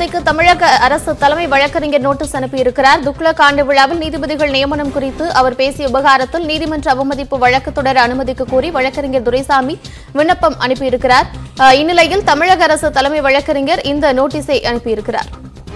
குருமூர்த்திக்கு தமிழக அரசு தலைமை வழக்கறிஞர் நோட்டீஸ் அனுப்பியிருக்கிறார். துக்ளக் ஆண்டு விழாவில் நீதிபதிகள் நியமனம் குறித்து அவர் பேசிய விவகாரத்தில் நீதிமன்ற அவமதிப்பு வழக்கு தொடர அனுமதிக்க கோரி வழக்கறிஞர் துரைசாமி விண்ணப்பம் அனுப்பியிருக்கிறார். இந்நிலையில் தமிழக அரசு தலைமை வழக்கறிஞர் இந்த நோட்டீஸை அனுப்பியிருக்கிறார்.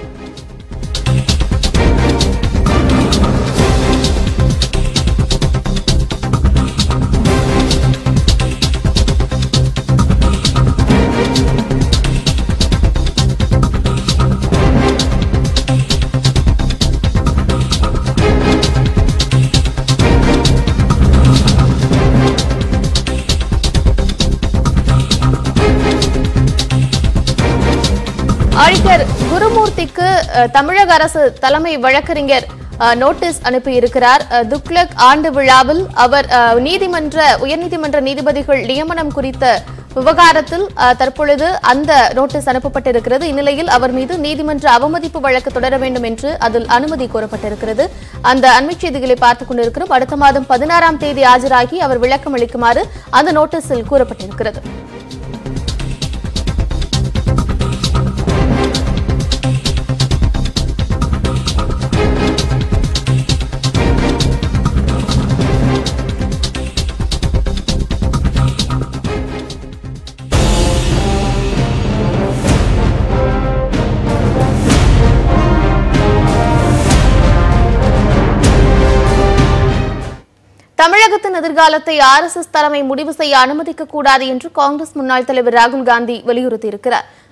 ஆடிட்டர் குருமூர்த்திக்கு தமிழக அரசு தலைமை வழக்கறிஞர் நோட்டீஸ் அனுப்பியிருக்கிறார். துக்ளக் ஆண்டு விழாவில் அவர் உயர்நீதிமன்ற நீதிபதிகள் நியமனம் குறித்த விவகாரத்தில் தற்பொழுது அந்த நோட்டீஸ் அனுப்பப்பட்டிருக்கிறது. இந்நிலையில் அவர் மீது நீதிமன்ற அவமதிப்பு வழக்கு தொடர வேண்டும் என்று அதில் அனுமதி கோரப்பட்டிருக்கிறது. அந்த அண்மைச் செய்திகளை பார்த்துக் கொண்டிருக்கிறோம். அடுத்த மாதம் 16ஆம் தேதி ஆஜராகி அவர் விளக்கம் அளிக்குமாறு அந்த நோட்டீஸில் கூறப்பட்டிருக்கிறது. தமிழகத்தின் எதிர்காலத்தை RSS தலைமை முடிவு செய்ய அனுமதிக்க கூடாது என்று காங்கிரஸ் முன்னாள் தலைவர் ராகுல் காந்தி வலியுறுத்தியிருக்கிறார்.